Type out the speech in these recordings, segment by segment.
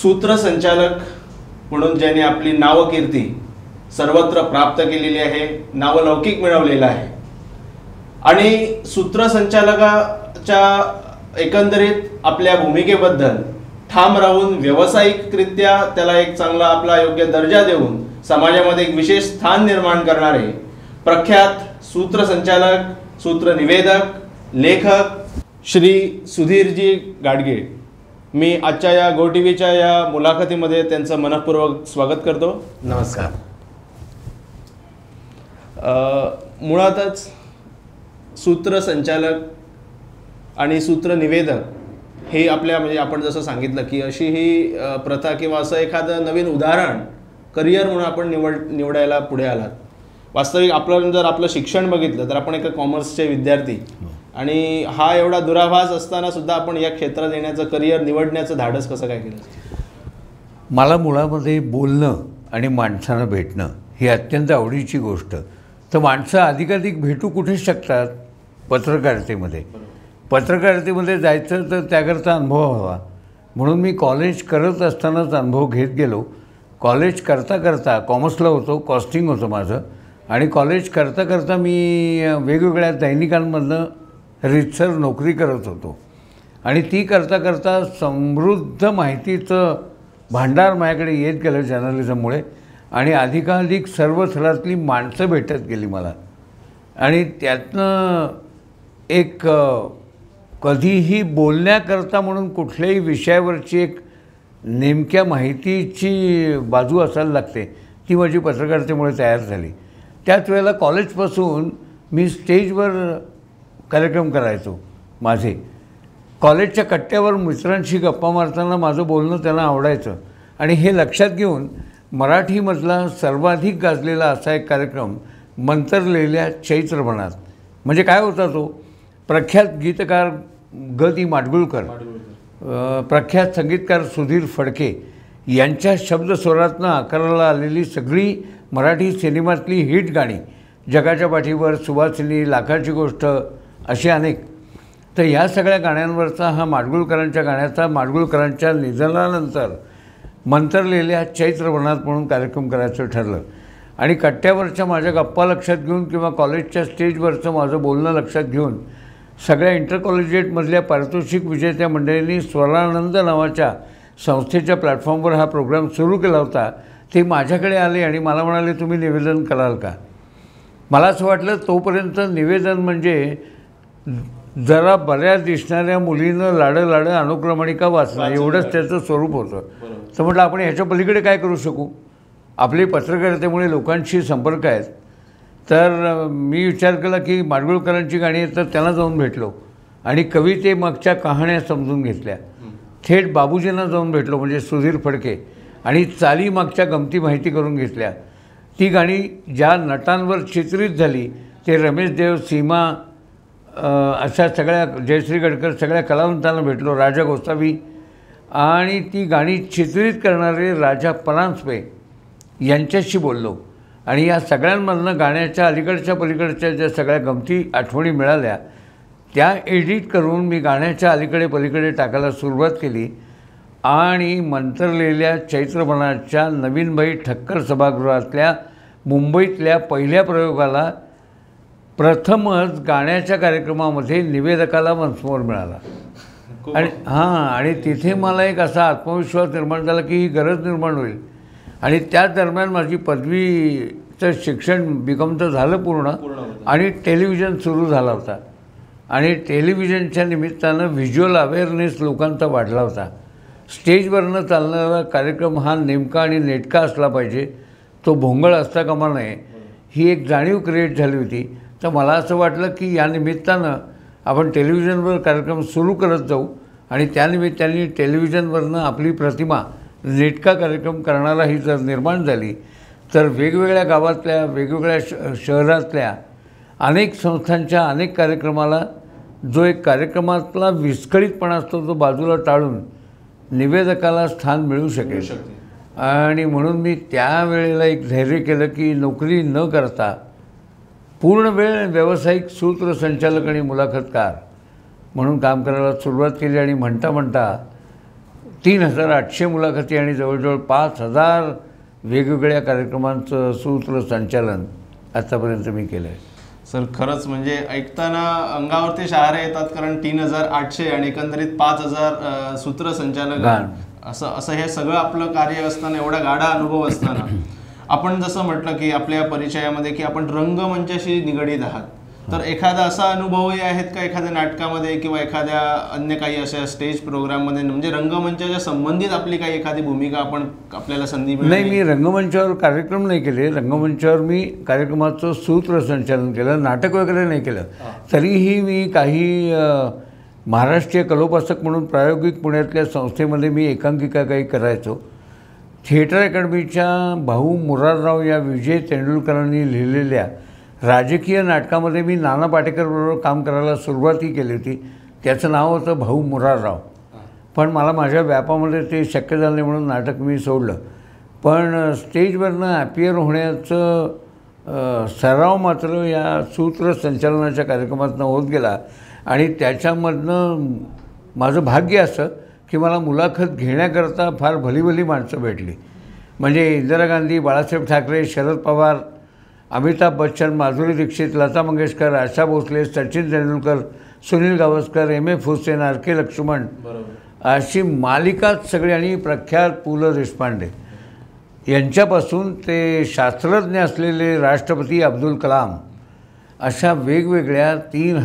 सूत्रसंचालक म्हणून ज्यांनी आपली नावकीर्ती सर्वत्र प्राप्त केलेली आहे, नावलौकिक मिळवलेला आहे आणि सूत्रसंचालकाच्या एकंदरीत आपल्या भूमिकेबद्दल ठाम राहून व्यावसायिकरित्या त्याला एक चांगला आपला योग्य दर्जा देऊन समाजामध्ये एक विशेष स्थान निर्माण करणारे प्रख्यात सूत्रसंचालक, सूत्रनिवेदक, लेखक श्री सुधीरजी गाडगीळ, मी आजच्या या GOTVच्या या मुलाखतीमध्ये त्यांचं मनपूर्वक स्वागत करतो. नमस्कार. मुळातच सूत्रसंचालक आणि सूत्रनिवेदक हे आपल्या म्हणजे आपण जसं सांगितलं की अशी ही प्रथा किंवा असं एखादं नवीन उदाहरण करिअर म्हणून आपण निवडायला पुढे आलात. वास्तविक आपलं शिक्षण बघितलं तर आपण एका कॉमर्सचे विद्यार्थी आणि हा एवढा दुराभास असताना सुद्धा आपण या क्षेत्रात येण्याचं करिअर निवडण्याचं धाडस कसं काय केलं? मला मुळामध्ये बोलणं आणि माणसांना भेटणं ही अत्यंत आवडीची गोष्ट. तर माणसं अधिकाधिक भेटू कुठे शकतात? पत्रकारितेमध्ये जायचं तर त्याकरता अनुभव हवा. म्हणून मी कॉलेज करत असतानाच अनुभव घेत गेलो. कॉलेज करता करता कॉमर्सला होतो, कॉस्टिंग होतं माझं, आणि कॉलेज करता करता मी वेगवेगळ्या दैनिकांमधनं रीतसर नोकरी करत होतो आणि ती करता करता समृद्ध माहितीचं भांडार माझ्याकडे येत गेलं जर्नलिझममुळे आणि अधिकाधिक सर्व थरातली माणसं भेटत गेली मला. आणि त्यातनं एक कधीही बोलण्याकरता म्हणून कुठल्याही विषयावरची एक नेमक्या माहितीची बाजू असायला लागते, ती माझी पत्रकारितेमुळे तयार झाली. त्याच वेळेला कॉलेजपासून मी स्टेजवर कार्यक्रम करायचो. माझे कॉलेजच्या कट्ट्यावर मित्रांशी गप्पा मारताना माझं बोलणं त्यांना आवडायचं आणि हे लक्षात घेऊन मराठीमधला सर्वाधिक गाजलेला असा एक कार्यक्रम मंतरलेल्या चैत्रवनात, म्हणजे काय होता तो, प्रख्यात गीतकार ग माडगुळकर, प्रख्यात संगीतकार सुधीर फडके यांच्या शब्दस्वरातनं आकाराला आलेली सगळी मराठी सिनेमातली हिट गाणी, जगाच्या पाठीवर, सुवासिनी, लाखाची गोष्ट, अशी अनेक. तर ह्या सगळ्या गाण्यांवरचा हा माडगुळकरांच्या निधनानंतर मंतरलेल्या चैत्रवनात म्हणून कार्यक्रम करायचं ठरलं. आणि कट्ट्यावरच्या माझ्या गप्पा लक्षात घेऊन किंवा कॉलेजच्या स्टेजवरचं माझं बोलणं लक्षात घेऊन सगळ्या इंटर कॉलेजिएटमधल्या पारितोषिक विजेत्या मंडळींनी स्वरानंद नावाच्या संस्थेच्या प्लॅटफॉर्मवर हा प्रोग्राम सुरू केला होता. ते माझ्याकडे आले आणि मला म्हणाले, तुम्ही निवेदन कराल का? मला असं वाटलं तोपर्यंत निवेदन म्हणजे जरा बऱ्याच दिसणाऱ्या मुलीनं लाडं अनुक्रमणिका वाचणं एवढंच त्याचं स्वरूप होतं. तर म्हटलं आपण ह्याच्या पलीकडे काय करू शकू? आपली पत्रकारितेमुळे लोकांशी संपर्क आहेत. तर मी विचार केला की माडगुळकरांची गाणी आहेत तर त्यांना जाऊन भेटलो आणि कवितेमागच्या कहाण्या समजून घेतल्या. थेट बाबूजींना जाऊन भेटलो, म्हणजे सुधीर फडके, आणि चालीमागच्या गमती माहिती करून घेतल्या. ती गाणी ज्या नटांवर चित्रित झाली ते रमेश देव, सीमा, अशा सगळ्या, जयश्री गडकर, सगळ्या कलावंतांना भेटलो, राजा गोसावी, आणि ती गाणी चित्रित करणारे राजा परांजपे यांच्याशी बोललो. आणि या सगळ्यांमधनं गाण्याच्या अलीकडच्या पलीकडच्या ज्या सगळ्या गमती आठवणी मिळाल्या त्या एडिट करून मी गाण्याच्या अलीकडे पलीकडे टाकायला सुरुवात केली. आणि मंतरलेल्या चैत्रवनाच्या नवीनबाई ठक्कर सभागृहातल्या मुंबईतल्या पहिल्या प्रयोगाला प्रथमच गाण्याच्या कार्यक्रमामध्ये निवेदकाला मनसमोर मिळाला. आणि तिथे मला एक असा आत्मविश्वास निर्माण झाला की ही गरज निर्माण होईल. आणि त्या दरम्यान माझी पदवीचं शिक्षण BCOMचं झालं पूर्ण आणि टेलिव्हिजन सुरू झाला होता. आणि टेलिव्हिजनच्या निमित्तानं व्हिज्युअल अवेअरनेस लोकांचा वाढला होता. स्टेजवरनं चालणारा कार्यक्रम हा नेमका आणि नेटका असला पाहिजे, तो भोंगळ असता कामा नये, ही एक जाणीव क्रिएट झाली होती. तर मला असं वाटलं की या निमित्तानं आपण टेलिव्हिजनवर कार्यक्रम सुरू करत जाऊ आणि त्यानिमित्ताने टेलिव्हिजनवरनं आपली प्रतिमा नेटका कार्यक्रम करणाराही जर निर्माण झाली तर वेगवेगळ्या गावातल्या, वेगवेगळ्या शहरातल्या अनेक संस्थांच्या अनेक कार्यक्रमाला जो एक कार्यक्रमातला विस्कळीतपणा असतो तो बाजूला टाळून निवेदकाला स्थान मिळू शकेल. आणि म्हणून मी त्यावेळेला एक धैर्य केलं की नोकरी न करता पूर्ण वेळ व्यावसायिक सूत्रसंचालक आणि मुलाखतकार म्हणून काम करायला सुरुवात केली. आणि म्हणता म्हणता 3800 मुलाखती आणि जवळजवळ 5000 वेगवेगळ्या कार्यक्रमांचं सूत्रसंचालन आतापर्यंत मी केलं आहे. सर खरंच म्हणजे ऐकताना अंगावरती शहारे येतात, कारण 3800 आणि एकंदरीत 5000 सूत्रसंचालक असं हे सगळं आपलं कार्य असताना, एवढा गाढा अनुभव असताना आपण जसं म्हटलं की आपल्या परिचयामध्ये की आपण रंगमंचाशी निगडीत आहात, तर एखादा असा अनुभवही आहेत का एखाद्या नाटकामध्ये किंवा एखाद्या अन्य काही अशा स्टेज प्रोग्राममध्ये, म्हणजे रंगमंचाच्या संबंधित आपली काही एखादी भूमिका आपण आपल्याला संधी मिळाली? नाही, मी रंगमंचावर कार्यक्रम नाही केले. रंगमंचावर मी कार्यक्रमाचं सूत्रसंचालन केलं, नाटक वगैरे नाही केलं. तरीही मी काही महाराष्ट्रीय कलोपासक म्हणून प्रायोगिक पुण्यातल्या संस्थेमध्ये मी एकांकिका काही करायचो. थिएटर अकॅडमीच्या भाऊ मुरारराव या विजय तेंडुलकरांनी लिहिलेल्या राजकीय नाटकामध्ये मी नाना पाटेकरबरोबर काम करायला सुरुवातही केली होती. त्याचं नाव होतं भाऊ मुरारराव. पण मला माझ्या व्यापामध्ये ते शक्य झालं नाही म्हणून नाटक मी सोडलं. पण स्टेजवरनं ॲपियर होण्याचं सराव मात्र या सूत्रसंचालनाच्या कार्यक्रमातून होत गेला आणि त्याच्यामधनं माझं भाग्य असं की मला मुलाखत घेण्याकरता फार भली माणसं भेटली. म्हणजे इंदिरा गांधी, बाळासाहेब ठाकरे, शरद पवार, अमिताभ बच्चन, माधुरी दीक्षित, लता मंगेशकर, आशा भोसले, सचिन तेंडुलकर, सुनील गावस्कर, M.F. हुसेन, R.K. लक्ष्मण, अशी मालिकाच सगळी, आणि प्रख्यात पु ल देशपांडे यांच्यापासून ते शास्त्रज्ञ असलेले राष्ट्रपती अब्दुल कलाम, अशा वेगवेगळ्या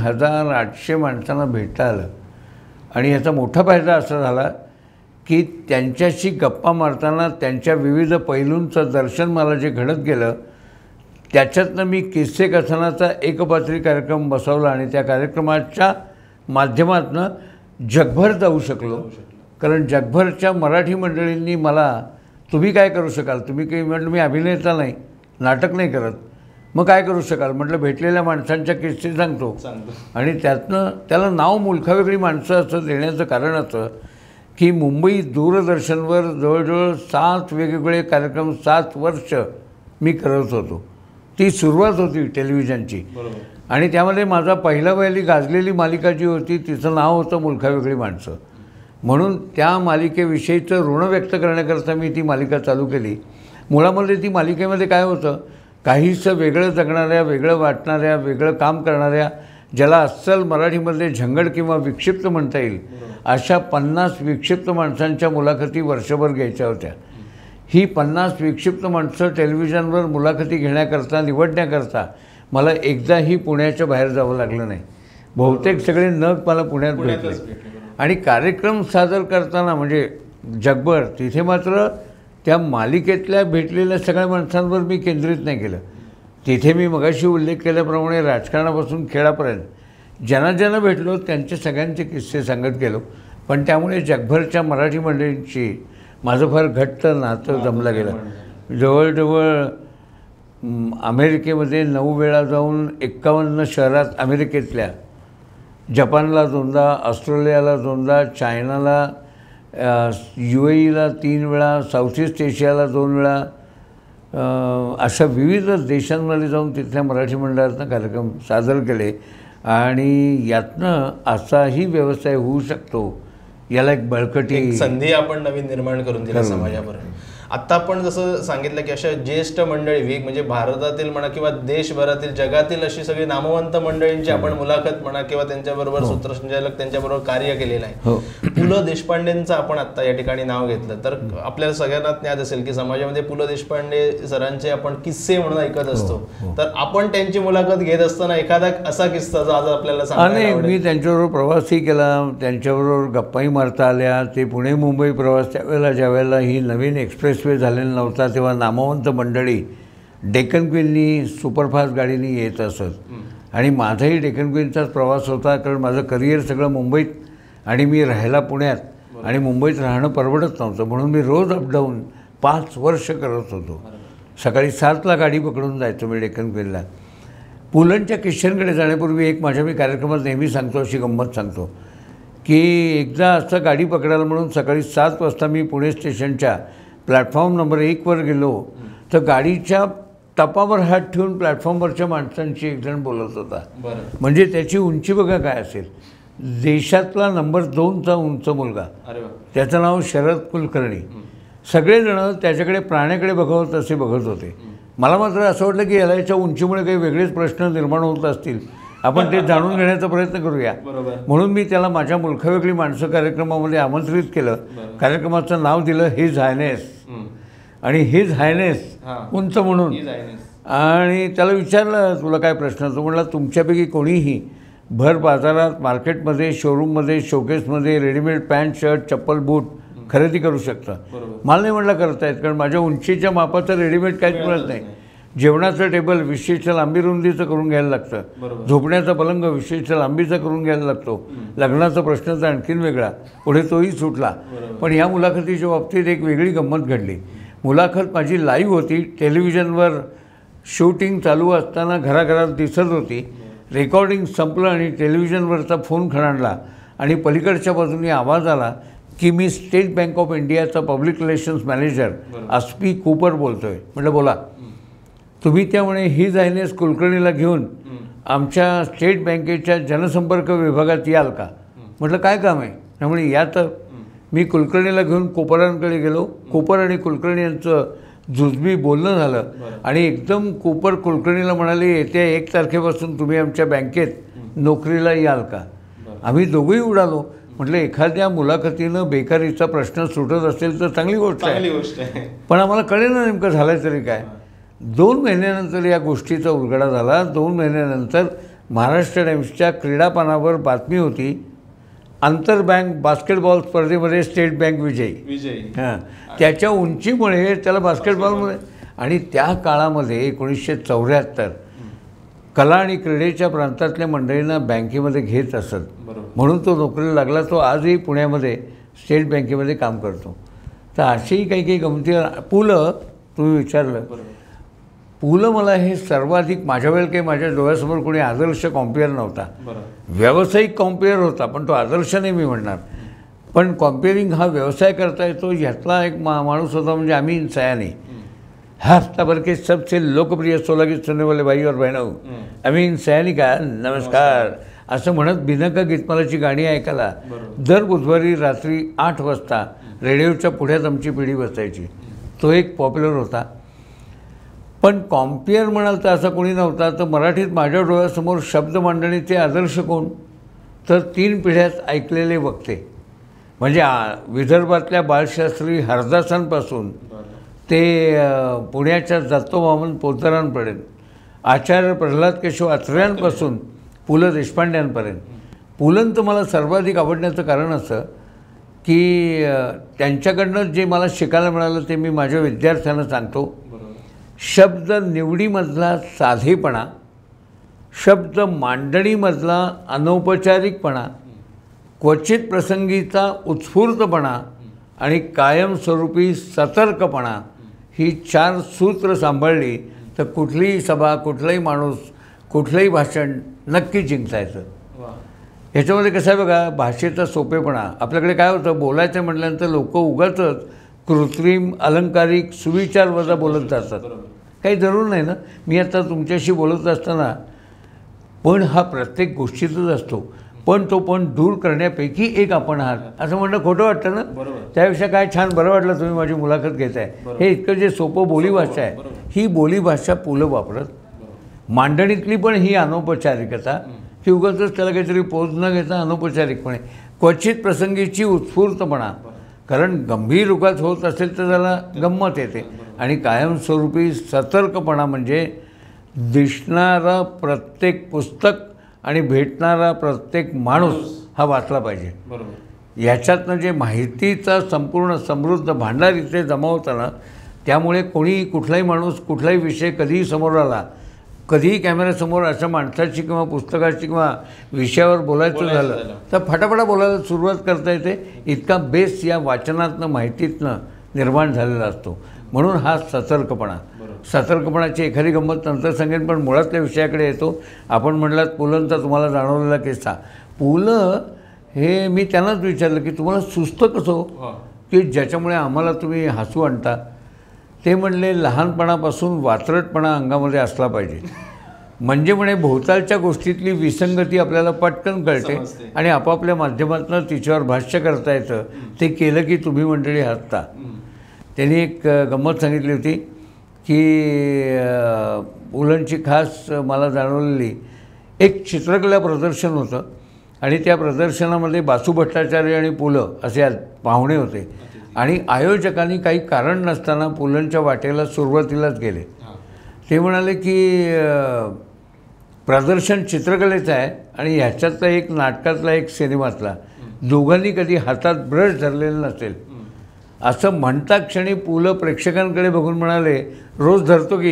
3800 माणसांना भेटता आलं. आणि याचा मोठा फायदा असा झाला की त्यांच्याशी गप्पा मारताना त्यांच्या विविध पैलूंचं दर्शन मला जे घडत गेलं, त्याच्यातनं मी किस्से कथनाचा एकपात्री कार्यक्रम बसवला आणि त्या कार्यक्रमाच्या माध्यमातून जगभर जाऊ शकलो. कारण जगभरच्या मराठी मंडळींनी मला, तुम्ही काय करू शकाल, तुम्ही काही, म्हटलं मी अभिनेता नाही, नाटक नाही करत, मग काय करू शकाल, म्हटलं भेटलेल्या माणसांच्या किस्से सांगतो. आणि त्यातनं त्याला नाव मुलखावेगळी माणसं असं देण्याचं कारण असं की मुंबई दूरदर्शनवर जवळजवळ 7 वेगवेगळे कार्यक्रम 7 वर्ष मी करत होतो. ती सुरुवात होती टेलिव्हिजनची. आणि त्यामध्ये माझा पहिला वहिली गाजलेली मालिका जी होती तिचं नाव होतं मुलखावेगळी माणसं. म्हणून त्या मालिकेविषयीचं ऋण व्यक्त करण्याकरता मी ती मालिका चालू केली. मुळामध्ये ती मालिकेमध्ये काय होतं, काहीसं वेगळं जगणाऱ्या, वेगळं वाटणाऱ्या, वेगळं काम करणाऱ्या, ज्याला अस्सल मराठीमध्ये झंगड किंवा विक्षिप्त म्हणता येईल, अशा 50 विक्षिप्त माणसांच्या मुलाखती वर्षभर घ्यायच्या होत्या. ही 50 विक्षिप्त माणसं टेलिव्हिजनवर मुलाखती घेण्याकरता, निवडण्याकरता मला एकदाही पुण्याच्या बाहेर जावं लागलं नाही. बहुतेक सगळे नग मला पुण्यात भेटले. आणि कार्यक्रम सादर करताना म्हणजे जगभर, तिथे मात्र त्या मालिकेतल्या भेटलेल्या सगळ्या माणसांवर मी केंद्रित नाही केलं. तिथे मी मगाशी उल्लेख केल्याप्रमाणे राजकारणापासून खेळापर्यंत ज्यांना भेटलो त्यांचे सगळ्यांचे किस्से सांगत गेलो. पण त्यामुळे जगभरच्या मराठी मंडळींची माझं फार घट्ट नातं जमलं गेलं. जवळजवळ अमेरिकेमध्ये 9 वेळा जाऊन 51 शहरात अमेरिकेतल्या, जपानला 2दा, ऑस्ट्रेलियाला 2दा, चायनाला, UAEला 3 वेळा, साऊथ ईस्ट एशियाला 2 वेळा, अशा विविध देशांमध्ये जाऊन तिथल्या मराठी मंडळातनं कार्यक्रम सादर केले. आणि यातनं असाही व्यवसाय होऊ शकतो, याला एक बळकटी संधी आपण नवीन निर्माण करून दिली समाजापर्यंत. आत्ता आपण जसं सांगितलं की अशा ज्येष्ठ मंडळी, म्हणजे भारतातील म्हणा किंवा देशभरातील, जगातील अशी सगळी नामवंत मंडळींची आपण मुलाखत म्हणा किंवा त्यांच्याबरोबर सूत्रसंचालक त्यांच्याबरोबर कार्य केलेलं आहे. पु ल देशपांडेंचं आपण आत्ता या ठिकाणी नाव घेतलं तर आपल्याला सगळ्यांना ज्ञात असेल की समाजामध्ये पु ल देशपांडे सरांचे आपण किस्से म्हणून ऐकत असतो. तर आपण त्यांची मुलाखत घेत असताना एखादा असा किस्सा जो आज आपल्याला सांगायला आवडेल? मी त्यांच्याबरोबर प्रवासही केला, त्यांच्याबरोबर गप्पाही मारता आल्या. ते पुणे मुंबई प्रवास त्यावेळेला, ज्यावेळेला ही नवीन एक्सप्रेस वे झालेला नव्हता, तेव्हा नामवंत मंडळी डेक्कन क्वीननी सुपरफास्ट गाडीने येत असत. आणि माझाही डेक्कन क्वीनचाच प्रवास होता, कारण माझं करिअर सगळं मुंबईत आणि मी राहायला पुण्यात, आणि मुंबईत राहणं परवडत नव्हतं. म्हणून मी रोज अपडाऊन 5 वर्ष करत होतो. सकाळी 7ला गाडी पकडून जायचो मी डेक्कन क्वीनला. पुलंच्या किशनकडे जाण्यापूर्वी एक माझ्या मी कार्यक्रमात नेहमी सांगतो, अशी गंमत सांगतो की एकदा असं गाडी पकडायला म्हणून सकाळी 7 वाजता मी पुणे स्टेशनच्या प्लॅटफॉर्म नंबर 1वर गेलो, तर गाडीच्या टपावर हात ठेवून प्लॅटफॉर्मवरच्या माणसांशी एकजण बोलत होता. म्हणजे त्याची उंची बघा काय असेल. देशातला नंबर 2चा उंच मुलगा, अरे वा. त्याचं नाव शरद कुलकर्णी. सगळेजण त्याच्याकडे प्राण्याकडे बघत असे बघत होते. मला मात्र असं वाटलं की याला याच्या उंचीमुळे काही वेगळेच प्रश्न निर्माण होत असतील, आपण ते जाणून घेण्याचा प्रयत्न करूया. म्हणून मी त्याला माझ्या मुलखावेगळी माणसं कार्यक्रमामध्ये आमंत्रित केलं. कार्यक्रमाचं नाव दिलं हिज हायनेस, आणि हिज हायनेस उंच म्हणून. आणि त्याला विचारलं तुला काय प्रश्न, तो म्हणला तुमच्यापैकी कोणीही भर बाजारात मार्केटमध्ये शोरूममध्ये शोकेसमध्ये रेडीमेड पॅन्ट शर्ट चप्पल बूट खरेदी करू शकतं. मला नाही म्हटलं करता येत, कारण माझ्या उंचीच्या मापाचं रेडीमेड काहीच मिळत नाही. जेवणाचं टेबल विशिष्ट लांबी रुंदीचं करून घ्यायला लागतं, झोपण्याचा पलंग विशिष्ट लांबीचा करून घ्यायला लागतो, लग्नाचा प्रश्न तर आणखीन वेगळा, पुढे तोही सुटला. पण ह्या मुलाखतीच्या बाबतीत एक वेगळी गंमत घडली. मुलाखत माझी लाईव्ह होती, टेलिव्हिजनवर शूटिंग चालू असताना घराघरात दिसत होती. रेकॉर्डिंग संपलं आणि टेलिव्हिजनवरचा फोन खणाणला आणि पलीकडच्या बाजूने आवाज आला की मी स्टेट बँक ऑफ इंडियाचा public relations manager Aspi Cooper बोलतोय. म्हटलं बोला. तुम्ही त्यामुळे हिज हायनेस कुलकर्णीला घेऊन आमच्या स्टेट बँकेच्या जनसंपर्क विभागात याल का. म्हटलं काय काम आहे. त्यामुळे या तर. मी कुलकर्णीला घेऊन कोपरांकडे गेलो. कोपर आणि कुलकर्णी यांचं जुजबी बोलणं झालं आणि एकदम कोपर कुलकर्णीला म्हणाले येत्या 1 तारखेपासून तुम्ही आमच्या बँकेत नोकरीला याल का. आम्ही दोघंही उडालो. म्हटलं एखाद्या मुलाखतीनं बेकारीचा प्रश्न सुटत असेल तर चांगली गोष्ट आहे, पण आम्हाला कळेल ना नेमकं झालं तरी काय. 2 महिन्यानंतर या गोष्टीचा उलगडा झाला. 2 महिन्यानंतर महाराष्ट्र टाइम्सच्या क्रीडापानावर बातमी होती, आंतरबँक बास्केटबॉल स्पर्धेमध्ये स्टेट बँक विजयी. हां, त्याच्या उंचीमुळे त्याला बास्केटबॉलमध्ये. आणि त्या काळामध्ये 1974 कला आणि क्रीडेच्या प्रांतातल्या मंडळींना बँकेमध्ये घेत असत, म्हणून तो नोकरीला लागला. तो आजही पुण्यामध्ये स्टेट बँकेमध्ये काम करतो. तर अशीही काही गमती. पुलं तुम्ही विचारलं, पुलं मला हे सर्वाधिक माझ्या वेळेला काही माझ्या डोळ्यासमोर कोणी आदर्श कॉम्पेअर नव्हता. व्यावसायिक कॉम्पेअर होता, पण तो आदर्श नाही मी म्हणणार. पण कॉम्पेअरिंग हा व्यवसाय करता येतो ह्यातला एक माणूस होता, म्हणजे अमीन सयानी. हफ्ता भर के सबसे लोकप्रिय 16 गीत सुनने वाले भाई और बहनों, अमीन सयानी का नमस्कार असं म्हणत बिनका गीतमालाची गाणी ऐकायला दर बुधवारी रात्री 8 वाजता रेडिओच्या पुढ्यात आमची पिढी बसायची. तो एक पॉप्युलर होता. पण कॉम्पेअर म्हणाल तर असा कोणी नव्हता. तर मराठीत माझ्या डोळ्यासमोर शब्द मांडणीचे आदर्श कोण, तर 3 पिढ्यात ऐकलेले वक्ते. म्हणजे विदर्भातल्या बाळशास्त्री हरदासांपासून ते पुण्याच्या दत्तोवामन पोतदारांपर्यंत, आचार्य प्रल्हाद केशव आत्रेयांपासून पु ल देशपांड्यांपर्यंत. पुलंत मला सर्वाधिक आवडण्याचं कारण असं की त्यांच्याकडनं जे मला शिकायला मिळालं ते मी माझ्या विद्यार्थ्यांना सांगतो. शब्द निवडीमधला साधेपणा, शब्द मांडणीमधला अनौपचारिकपणा, क्वचित प्रसंगीचा उत्स्फूर्तपणा आणि कायमस्वरूपी सतर्कपणा ही 4 सूत्र सांभाळली तर कुठलीही सभा, कुठलाही माणूस, कुठलंही भाषण नक्की जिंकता येतं. ह्याच्यामध्ये कसं आहे बघा, भाषेचा सोपेपणा. आपल्याकडे काय होतं, बोलायचं म्हटल्यानंतर लोक उगाचच कृत्रिम अलंकारिक सुविचार वजा बोलत जातात. काही जरूर नाही ना. मी आता तुमच्याशी बोलत असताना पण हा प्रत्येक गोष्टीतच असतो, पण तो पण दूर करण्यापैकी एक आपण आहात असं म्हणणं खोटं वाटतं ना. त्यापेक्षा काय छान बरं वाटलं तुम्ही माझी मुलाखत घेताय. हे इतकं जे सोपं बोलीभाषा आहे, ही बोलीभाषा पुलं वापरत. मांडणीतली पण ही अनौपचारिकता की उगाचच त्याला काहीतरी पोज न घेता अनौपचारिकपणे, क्वचित प्रसंगीची उत्स्फूर्तपणा, कारण गंभीर रुगात होत असेल तर त्याला गंमत येते. आणि कायमस्वरूपी सतर्कपणा म्हणजे दिसणारं प्रत्येक पुस्तक आणि भेटणारा प्रत्येक माणूस हा वाचला पाहिजे. ह्याच्यातनं जे माहितीचा संपूर्ण समृद्ध भांडार इथे जमावताना, त्यामुळे कोणी कुठलाही माणूस कुठलाही विषय कधीही समोर आला, कधीही कॅमेऱ्यासमोर अशा माणसाची किंवा पुस्तकाची किंवा विषयावर बोलायचं झालं तर फटाफटा बोलायला सुरुवात करता येते. इतका बेस या वाचनातनं माहितीतनं निर्माण झालेला असतो. म्हणून हा सतर्कपणा. सतर्कपणाची एखादी गंमत नंतर सांगेन, पण मुळातल्या विषयाकडे येतो. आपण म्हटलात पुलंचा तुम्हाला जाणवलेला किस्सा. पुलं हे मी त्यांनाच विचारलं की तुम्हाला सुचतं कसं हो, की ज्याच्यामुळे आम्हाला तुम्ही हसू आणता. ते म्हणले लहानपणापासून वात्रटपणा अंगामध्ये असला पाहिजे. म्हणजे म्हणे भोवतालच्या गोष्टीतली विसंगती आपल्याला पटकन कळते आणि आपापल्या माध्यमातून तिच्यावर भाष्य करता येतं. ते केलं की तुम्ही मंडळी हसता. त्यांनी एक गंमत सांगितली होती की पुलंची खास मला जाणवलेली एक चित्रकला प्रदर्शन होतं आणि त्या प्रदर्शनामध्ये बासू भट्टाचार्य आणि पुलं असे पाहुणे होते आणि आयोजकांनी काही कारण नसताना पुलंच्या वाटेला सुरुवातीलाच गेले. ते म्हणाले की प्रदर्शन चित्रकलेचं आहे आणि ह्याच्यातला एक नाटकातला एक सिनेमातला, दोघांनी कधी हातात ब्रश धरलेलं नसेल. असं म्हणता क्षणी पुलं प्रेक्षकांकडे बघून म्हणाले, रोज धरतो की.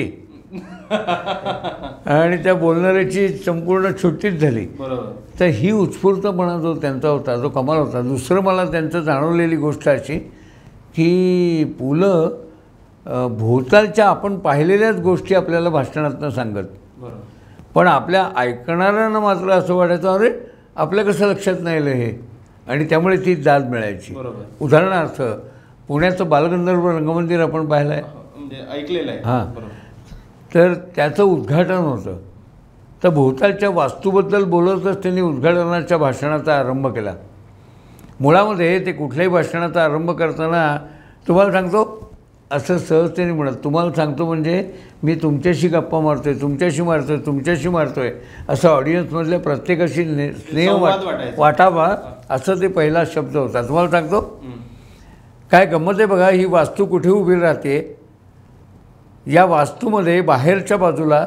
आणि त्या बोलणाऱ्याची संपूर्ण सुट्टीच झाली. तर ही उत्स्फूर्तपणा जो त्यांचा होता, जो कमाल होता. दुसरं मला त्यांचं जाणवलेली गोष्ट अशी की पुलं भोवतालच्या आपण पाहिलेल्याच गोष्टी आपल्याला भाषणातनं सांगत, पण आपल्या ऐकणाऱ्यांना मात्र असं वाटायचं, अरे आपल्या कसं लक्षात नाही आलं हे, आणि त्यामुळे ती दाद मिळायची. उदाहरणार्थ पुण्याचं बालगंधर्व रंगमंदिर आपण पाहिलं आहे, म्हणजे ऐकलेलं आहे. हां, तर त्याचं उद्घाटन होतं. तर भोवतालच्या वास्तूबद्दल बोलतच त्यांनी उद्घाटनाच्या भाषणाचा आरंभ केला. मुळामध्ये ते कुठल्याही भाषणाचा आरंभ करताना तुम्हाला सांगतो असं सहजतेने म्हणत, तुम्हाला सांगतो म्हणजे मी तुमच्याशी गप्पा मारतोय, तुमच्याशी मारतोय असं ऑडियन्समधल्या प्रत्येकाशी स्नेह वाटावा असं ते पहिला शब्द होता. तुम्हाला सांगतो काय गंमत आहे बघा. ही वास्तू कुठे उभी राहते, या वास्तूमध्ये बाहेरच्या बाजूला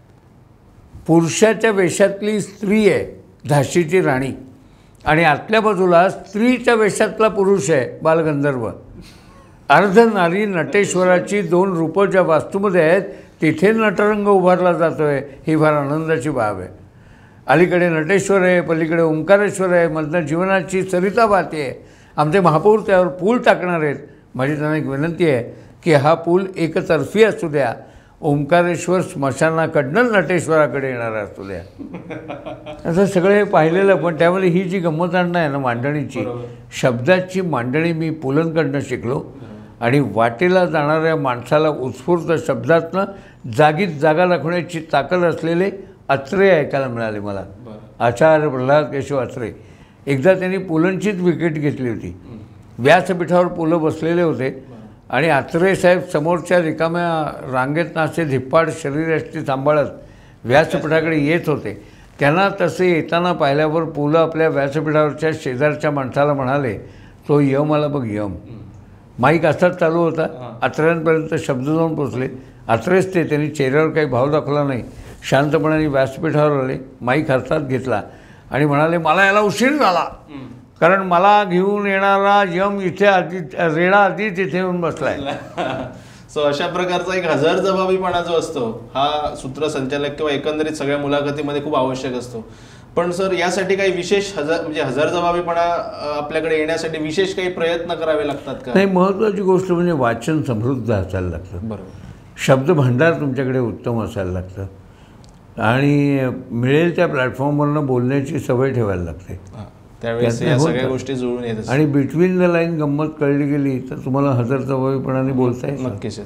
पुरुषाच्या वेशातली स्त्री आहे, झाशीची राणी, आणि आतल्या बाजूला स्त्रीच्या वेशातला पुरुष आहे, बालगंधर्व. अर्धनारी नटेश्वराची 2 रूपं ज्या वास्तूमध्ये आहेत तिथे नटरंग उभारला जातो आहे, ही फार आनंदाची बाब आहे. अलीकडे नटेश्वर आहे, पलीकडे ओंकारेश्वर आहे, मधनं जीवनाची सरिता वाहते आहे. आमचे महापौर त्यावर पूल टाकणार आहेत. माझी त्यांना एक विनंती आहे की हा पूल एकतर्फी असू द्या, ओंकारेश्वर स्मशानाकडनं नटेश्वराकडे येणारा असू द्या. असं सगळं हे पाहिलेलं. पण त्यामुळे ही जी गंमत आणणं आहे ना मांडणीची, शब्दाची मांडणी मी पुलंकडनं शिकलो आणि वाटेला जाणाऱ्या माणसाला उत्स्फूर्त शब्दातनं जागीत जागा दाखवण्याची ताकद असलेले अत्रे ऐकायला मिळाले मला. आचार्य प्रल्हाद केशव अत्रे. एकदा त्यांनी पुलंचीच विकेट घेतली होती. व्यासपीठावर पुलं बसलेले होते आणि अत्रे साहेब समोरच्या रिकाम्या रांगेत असे धिप्पाड शरीरयष्टी सांभाळत व्यासपीठाकडे येत होते. त्यांना तसे येताना पाहिल्यावर पुलं आपल्या व्यासपीठावरच्या शेजारच्या माणसाला म्हणाले, तो यम आला बघ, यम. माईक असाच चालू होता. अत्र्यांपर्यंत शब्द जाऊन पोचले. अत्रेच ते. त्यांनी चेहऱ्यावर काही भाव दाखवला नाही. शांतपणाने व्यासपीठावर आले, माईक हातात घेतला आणि म्हणाले, मला याला उशीर झाला, कारण मला घेऊन येणारा यम इथे आधी रेडा आधीच इथे येऊन बसलाय. सो अशा प्रकारचा एक हजरजबाबीपणा जो असतो हा सूत्रसंचालक किंवा एकंदरीत सगळ्या मुलाखतीमध्ये खूप आवश्यक असतो. पण सर यासाठी काही विशेष म्हणजे हजरजबाबीपणा आपल्याकडे येण्यासाठी विशेष काही प्रयत्न करावे लागतात का? नाही, महत्त्वाची गोष्ट म्हणजे वाचन समृद्ध असायला लागतं. बरोबर. शब्द भांडार तुमच्याकडे उत्तम असायला लागतं आणि मिळेल त्या प्लॅटफॉर्मवरनं बोलण्याची सवय ठेवायला लागते. त्यावेळेस या सगळ्या गोष्टी जुळून येतात आणि बिटवीन द लाईन गंमत कळली गेली तर तुम्हाला हजरजबाबीपणाने बोलता येईल. नक्कीच.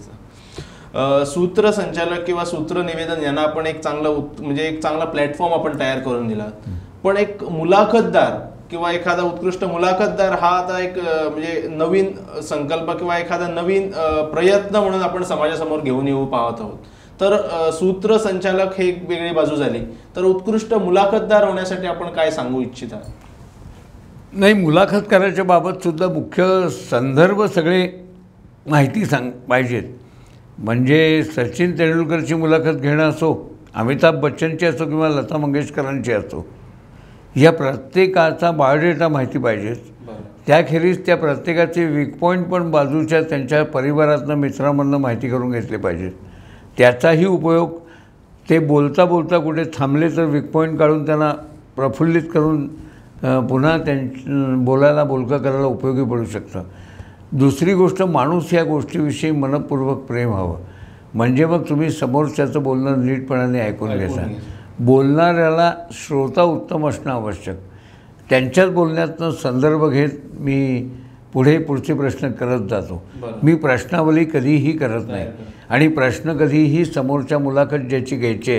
सूत्रसंचालक किंवा सूत्रनिवेदन यांना आपण एक चांगला प्लॅटफॉर्म आपण तयार करून दिला. पण एक मुलाखतदार किंवा एखादा उत्कृष्ट मुलाखतदार हा आता एक म्हणजे नवीन संकल्प किंवा एखादा नवीन प्रयत्न म्हणून आपण समाजासमोर घेऊन येऊ पाहत आहोत. तर सूत्रसंचालक हे एक वेगळी बाजू झाली. तर उत्कृष्ट मुलाखतदार होण्यासाठी आपण काय सांगू इच्छिता? नाही, मुलाखत करायच्या बाबत सुद्धा मुख्य संदर्भ सगळे माहिती पाहिजेत. म्हणजे सचिन तेंडुलकरची मुलाखत घेणं असो, अमिताभ बच्चनची असो किंवा लता मंगेशकरांची असो, या प्रत्येकाचा बायोडेटा माहिती पाहिजेत. त्याखेरीज त्या प्रत्येकाचे वीक पॉईंट पण बाजूच्या त्यांच्या परिवारातनं मित्रांमधनं माहिती करून घेतले पाहिजेत. त्याचाही उपयोग ते बोलता बोलता कुठे थांबले तर वीक पॉईंट काढून त्यांना प्रफुल्लित करून पुन्हा बोलायला बोलकं करायला उपयोगी पडू शकतं. दुसरी गोष्ट, माणूस या गोष्टीविषयी मनपूर्वक प्रेम हवं. म्हणजे मग तुम्ही समोरच्याचं बोलणं नीटपणाने ऐकून घ्यायचा. बोलणाऱ्याला श्रोता उत्तम असणं आवश्यक. त्यांच्याच बोलण्यातनं संदर्भ घेत मी पुढचे प्रश्न करत जातो. मी प्रश्नावली कधीही करत नाही आणि प्रश्न कधीही समोरच्या मुलाखत ज्याची घ्यायची आहे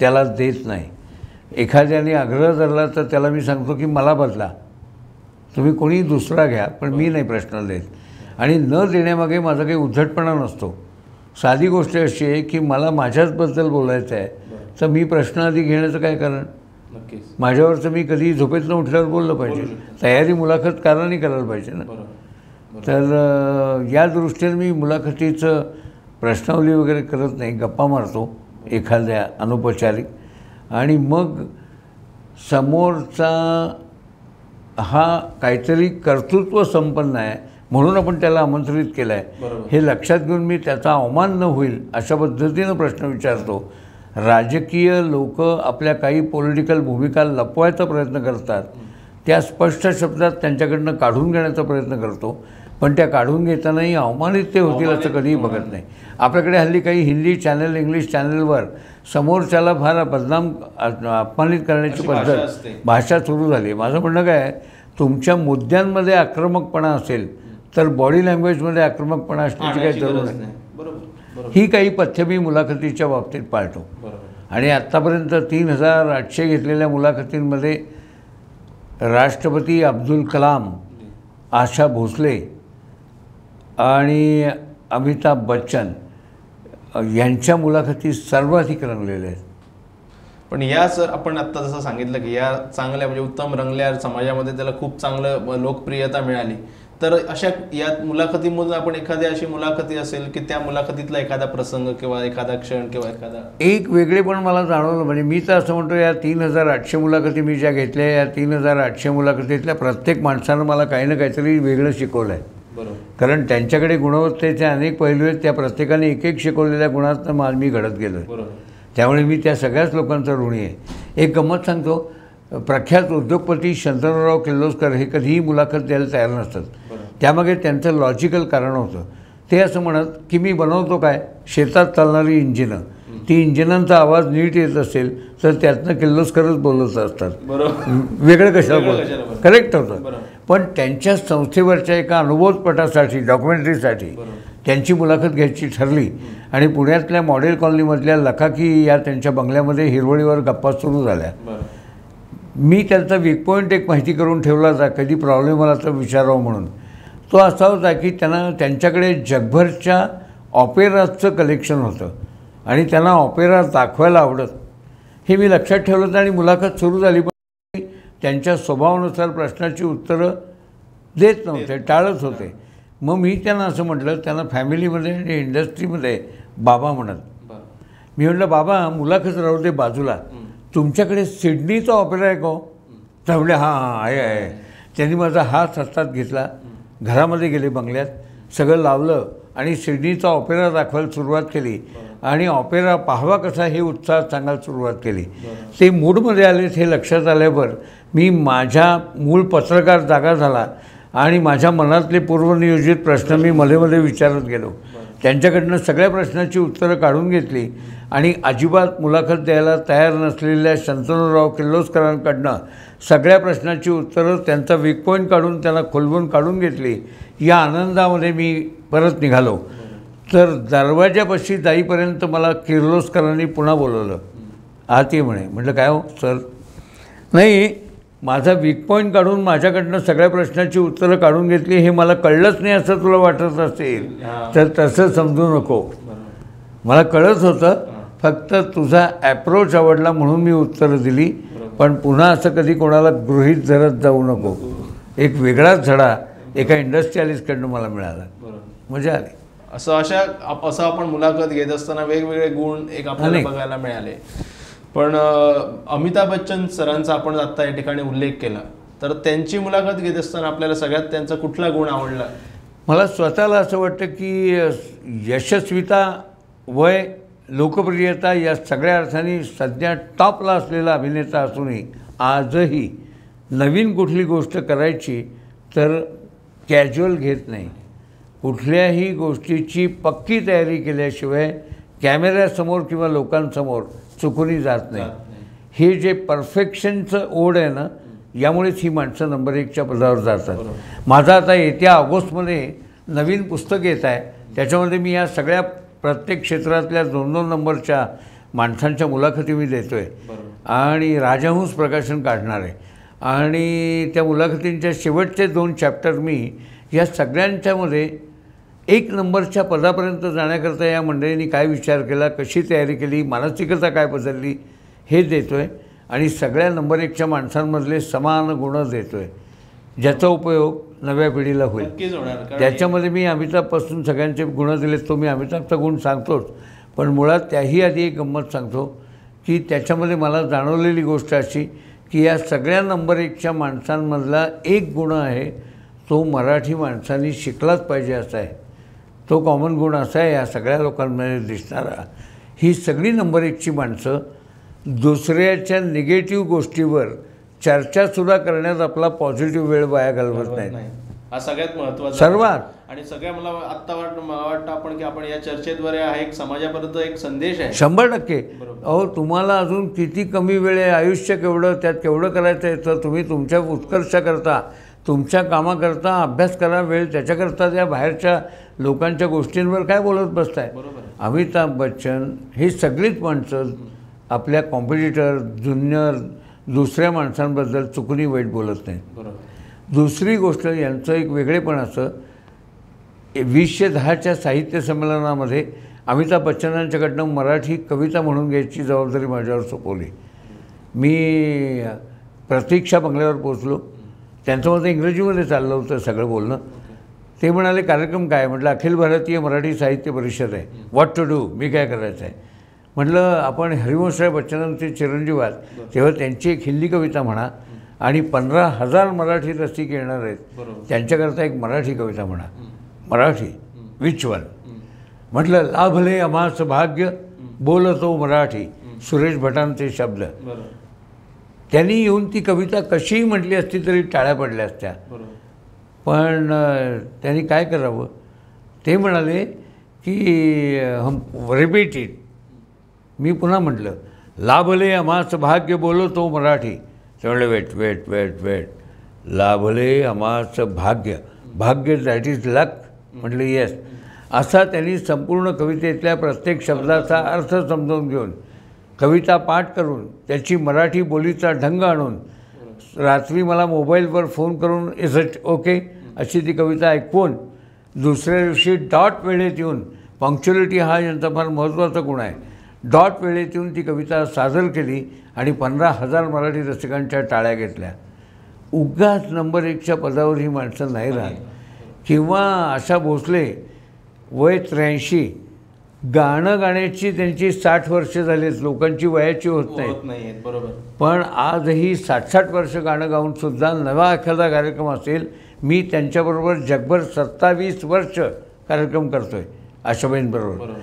त्याला देत नाही. एखाद्याने आग्रह धरला तर त्याला मी सांगतो की मला बदला, तुम्ही कोणी दुसरा घ्या, पण मी नाही प्रश्न देत. आणि न देण्यामागे माझा काही उद्धटपणा नसतो. साधी गोष्ट अशी आहे की मला माझ्याचबद्दल बोलायचं आहे, तर मी प्रश्न आधी घेण्याचं काय कारण? माझ्यावरचं मी कधी झोपेतनं उठल्यावर बोललं पाहिजे, तयारी मुलाखत कारणाने करायला पाहिजे ना. तर या दृष्टीने मी मुलाखतीचं प्रश्नावली वगैरे करत नाही, गप्पा मारतो एखाद्या अनौपचारिक. आणि मग समोरचा हा काहीतरी कर्तृत्व संपन्न आहे म्हणून आपण त्याला आमंत्रित केलं आहे हे लक्षात घेऊन मी त्याचा अवमान न होईल अशा पद्धतीनं प्रश्न विचारतो. राजकीय लोक आपल्या काही पॉलिटिकल भूमिका लपवायचा प्रयत्न करतात, त्या स्पष्ट शब्दात त्यांच्याकडनं काढून घेण्याचा प्रयत्न करतो, पण त्या काढून घेतानाही अवमानित ते होतील असं कधीही बघत नाही. आपल्याकडे हल्ली काही हिंदी चॅनल, इंग्लिश चॅनलवर समोरच्याला फार बदनाम अपमानित करण्याची पद्धत, भाषा सुरू झाली. माझं म्हणणं काय आहे, तुमच्या मुद्द्यांमध्ये आक्रमकपणा असेल तर बॉडी लँग्वेजमध्ये आक्रमकपणा असण्याची काही जरूर नाही. ही काही पथ्य मी मुलाखतीच्या बाबतीत पाळतो. आणि आत्तापर्यंत 3800 घेतलेल्या मुलाखतींमध्ये राष्ट्रपती अब्दुल कलाम, आशा भोसले आणि अमिताभ बच्चन यांच्या मुलाखती सर्वाधिक रंगलेल्या आहेत. पण या सर आपण आत्ता जसं सांगितलं की या चांगल्या म्हणजे उत्तम रंगल्या समाजामध्ये त्याला खूप चांगलं लोकप्रियता मिळाली, तर अशा या मुलाखतीमधून आपण एखादी अशी मुलाखती असेल की त्या मुलाखतीतला एखादा प्रसंग किंवा एखादा क्षण किंवा एखादा एक वेगळेपण मला जाणवलं. म्हणजे मी तर असं म्हणतो, या 3800 मुलाखती मी ज्या घेतल्या, या 3800 मुलाखतीतल्या प्रत्येक माणसानं मला काही ना काहीतरी वेगळं शिकवलं आहे. कारण त्यांच्याकडे गुणवत्तेचे अनेक पैलू आहेत, त्या प्रत्येकाने एक एक शिकवलेल्या गुणातनं मी घडत गेलो आहे. त्यामुळे मी त्या सगळ्याच लोकांचा ऋणी आहे. एक गंमत सांगतो, प्रख्यात उद्योगपती शंतनुराव किर्लोस्कर हे कधीही मुलाखत द्यायला तयार नसतात. त्यामागे त्यांचं लॉजिकल कारण होतं. ते असं म्हणत की मी बनवतो काय, शेतात चालणारी इंजिनं, ती इंजिनांचा आवाज नीट येत असेल तर त्यातनं किर्लोस्करच बोलत असतात, वेगळं कशाला बोलत. करेक्ट होतं. पण त्यांच्या संस्थेवरच्या एका अनुभवपटासाठी, डॉक्युमेंटरीसाठी त्यांची मुलाखत घ्यायची ठरली आणि पुण्यातल्या मॉडेल कॉलनीमधल्या लखाकी या त्यांच्या बंगल्यामध्ये हिरवळीवर गप्पा सुरू झाल्या. मी त्यांचा वीक पॉईंट एक माहिती करून ठेवला होता, कधी प्रॉब्लेम आला तर विचारावं म्हणून. तो असा होता की त्यांच्याकडे जगभरच्या ऑपेराचं कलेक्शन होतं आणि त्यांना ऑपेरा दाखवायला आवडत. हे मी लक्षात ठेवलं होतं आणि मुलाखत सुरू झाली, पण त्यांच्या स्वभावानुसार प्रश्नाची उत्तरं देत नव्हते, टाळत होते. मग मी त्यांना असं म्हटलं, त्यांना फॅमिलीमध्ये आणि इंडस्ट्रीमध्ये बाबा म्हणत. मी म्हटलं, बाबा मुलाखत राहू दे बाजूला, तुमच्याकडे सिडनीचा ऑपेरा आहे का? तर म्हटले हां आहे. त्यांनी माझा हात हातात घेतला, घरामध्ये गेले, बंगल्यात सगळं लावलं आणि सिडनीचा ऑपेरा दाखवायला सुरुवात केली आणि ऑपेरा पाहावा कसा हे उत्साहात सांगायला सुरुवात केली. ते मूडमध्ये आले हे लक्षात आल्यावर मी माझ्या मूळ पत्रकार जागा झाला आणि माझ्या मनातले पूर्वनियोजित प्रश्न मी मध्ये विचारत गेलो. त्यांच्याकडनं सगळ्या प्रश्नाची उत्तरं काढून घेतली आणि अजिबात मुलाखत द्यायला तयार नसलेल्या शंतनुराव किर्लोस्करांकडनं सगळ्या प्रश्नाची उत्तरं, त्यांचा वीक पॉईंट काढून त्यांना खोलवून काढून घेतली. या आनंदामध्ये मी परत निघालो. तर दरवाजापाशी जाईपर्यंत मला किर्लोस्करांनी पुन्हा बोलवलं, आत ये म्हणे. म्हटलं काय हो सर? नाही, माझा वीक पॉईंट काढून माझ्याकडनं सगळ्या प्रश्नाची उत्तरं काढून घेतली हे मला कळलंच नाही असं तुला वाटत असेल तर तसं समजू नको. मला कळत होतं, फक्त तुझा ॲप्रोच आवडला म्हणून मी उत्तरं दिली, पण पुन्हा असं कधी कोणाला गृहीत धरत जाऊ नको. एक वेगळाच धडा एका इंडस्ट्रियलिस्टकडनं मला मिळाला, मजा आली. असं आपण मुलाखत घेत असताना वेगवेगळे गुण एक आपल्याला बघायला मिळाले. पण अमिताभ बच्चन सरांचा आपण आत्ता या ठिकाणी उल्लेख केला, तर त्यांची मुलाखत घेत असताना आपल्याला सगळ्यात त्यांचा कुठला गुण आवडला? मला स्वतःला असं वाटतं की यशस्विता, वय, लोकप्रियता या सगळ्या अर्थाने सध्या टॉपला असलेला अभिनेता असूनही आजही नवीन कुठली गोष्ट करायची तर कॅज्युअल घेत नाही. कुठल्याही गोष्टीची पक्की तयारी केल्याशिवाय कॅमेऱ्यासमोर किंवा लोकांसमोर चुकूनही जात नाही. हे जे परफेक्शनचं ओढ आहे ना, यामुळेच ही माणसं नंबर 1च्या पदावर जातात. माझं आता येत्या ऑगस्टमध्ये नवीन पुस्तक येत आहे, त्याच्यामध्ये मी या सगळ्या प्रत्येक क्षेत्रातल्या 2-2 नंबरच्या माणसांच्या मुलाखती मी देतो आहे आणि राजहंस प्रकाशन काढणार आहे आणि त्या मुलाखतींच्या शेवटचे 2 चॅप्टर मी या सगळ्यांच्यामध्ये 1 नंबरच्या पदापर्यंत जाण्याकरता या मंडळींनी काय विचार केला, कशी तयारी केली, मानसिकता काय बदलली हे देतो आहे आणि सगळ्या नंबर 1च्या माणसांमधले समान गुण देतो आहे, ज्याचा उपयोग नव्या पिढीला होईल. त्याच्यामध्ये मी अमिताभपासून सगळ्यांचे गुण दिलेत, तो मी अमिताभचा गुण सांगतोच, पण मुळात त्याही आधी एक गंमत सांगतो की त्याच्यामध्ये मला जाणवलेली गोष्ट अशी की या सगळ्या नंबर 1च्या माणसांमधला एक गुण आहे, तो मराठी माणसांनी शिकलाच पाहिजे असा आहे. तो कॉमन गुण असा आहे या सगळ्या लोकांमध्ये दिसणारा. ही सगळी नंबर 1ची माणसं दुसऱ्याच्या निगेटिव्ह गोष्टीवर चर्चासुद्धा करण्यात आपला पॉझिटिव्ह वेळ वाया घालवत नाहीत. हा सगळ्यात महत्त्वाचा सर्वात. आणि सगळ्या मला वाटतं आपण की आपण या चर्चेद्वारे हा एक समाजापर्यंत एक संदेश आहे. 100%. अहो, तुम्हाला अजून किती कमी वेळ आहे, आयुष्य केवढं, त्यात केवढं करायचं आहे, तर तुम्ही तुमच्या उत्कर्षाकरता, तुमच्या कामाकरता अभ्यास करा, वेळ त्याच्याकरता त्या बाहेरच्या लोकांच्या गोष्टींवर काय बोलत बसताय. अमिताभ बच्चन ही सगळीच माणसं आपल्या कॉम्पिटिटर, ज्युनियर, दुसऱ्या माणसांबद्दल चुकूनही वाईट बोलत नाहीत. दुसरी गोष्ट, यांचं एक वेगळेपण असं, 2010च्या साहित्य संमेलनामध्ये अमिताभ बच्चनांच्याकडनं मराठी कविता म्हणून घ्यायची जबाबदारी माझ्यावर सोपवली. मी प्रतीक्षा बंगल्यावर पोचलो. त्यांचं माझं इंग्रजीमध्ये चाललं होतं सगळं बोलणं. ते म्हणाले, कार्यक्रम काय? म्हटलं, अखिल भारतीय मराठी साहित्य परिषद आहे. व्हॉट टू डू, मी काय करायचं आहे? म्हटलं, आपण हरिवंशराय बच्चनांचे चिरंजीव आहात, तेव्हा त्यांची एक हिंदी कविता म्हणा आणि 15,000 मराठी रसिक येणार आहेत, त्यांच्याकरता एक मराठी कविता म्हणा. Marathi which one? म्हटलं, लाभले आम्हास भाग्य बोलतो मराठी, सुरेश भटांचे शब्द. त्यांनी येऊन ती कविता कशीही म्हटली असती तरी टाळ्या पडल्या असत्या. पण त्यांनी काय करावं? ते म्हणाले की हम रिपीट इट. मी पुन्हा म्हटलं, लाभले आम्हास भाग्य बोलतो मराठी. ते म्हणले, वेट वेट वेट वेट, लाभले आम्हास भाग्य, भाग्य दॅट इज लक. म्हटलं, येस. असा त्यांनी संपूर्ण कवितेतल्या प्रत्येक शब्दाचा अर्थ समजावून घेऊन, कविता पाठ करून, त्याची मराठी बोलीचा ढंग आणून, रात्री मला मोबाईलवर फोन करून इज इट ओके अशी ती कविता ऐकवून, दुसऱ्या दिवशी डॉट वेळेत येऊन, पंक्च्युअलिटी हा यांचा फार महत्त्वाचा गुण आहे, डॉट वेळेत येऊन ती कविता सादर केली आणि 15,000 मराठी रसिकांच्या टाळ्या घेतल्या. उगाच नंबर 1च्या पदावर ही माणसं नाही राहत. किंवा आशा भोसले, वय 83, गाणं गाण्याची त्यांची 60 वर्ष झालीत, लोकांची वयाची होत नाही. बरोबर. पण आजही 60-60 वर्ष गाणं गाऊनसुद्धा नवा एखादा कार्यक्रम असेल, मी त्यांच्याबरोबर जगभर 27 वर्ष कार्यक्रम करतो आहे आशाबाईंबरोबर.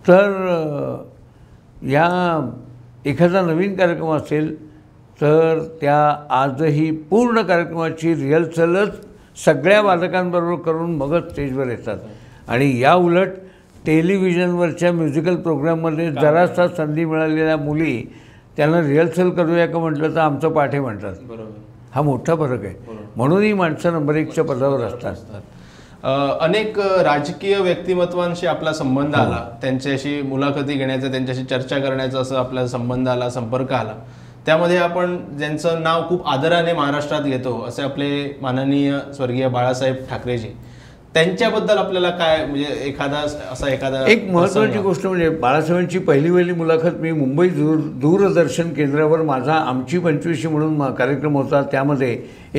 तर या एखादा नवीन कार्यक्रम असेल तर त्या आजही पूर्ण कार्यक्रमाची रिहर्सलच सगळ्या वादकांबरोबर करून मगच स्टेजवर येतात. आणि या उलट टेलिव्हिजनवरच्या म्युझिकल प्रोग्राममध्ये जरासा संधी मिळालेल्या मुली त्यांना रिहर्सल करूया का म्हटलं तर आमचं पाठे म्हणतात. हा मोठा फरक आहे. म्हणून ही माणसं नंबर 1च्या पदावर असतात. अनेक राजकीय व्यक्तिमत्वांशी आपला संबंध आला, त्यांच्याशी मुलाखती घेण्याचा, त्यांच्याशी चर्चा करण्याचा असं आपला संबंध आला, संपर्क आला. त्यामध्ये आपण ज्यांचं नाव खूप आदराने महाराष्ट्रात घेतो असे आपले माननीय स्वर्गीय बाळासाहेब ठाकरेजी, त्यांच्याबद्दल आपल्याला काय, म्हणजे एखादा एक महत्त्वाची गोष्ट म्हणजे बाळासाहेबांची पहिली मुलाखत मी मुंबई दूरदर्शन केंद्रावर माझा आमची 25शी म्हणून कार्यक्रम होता, त्यामध्ये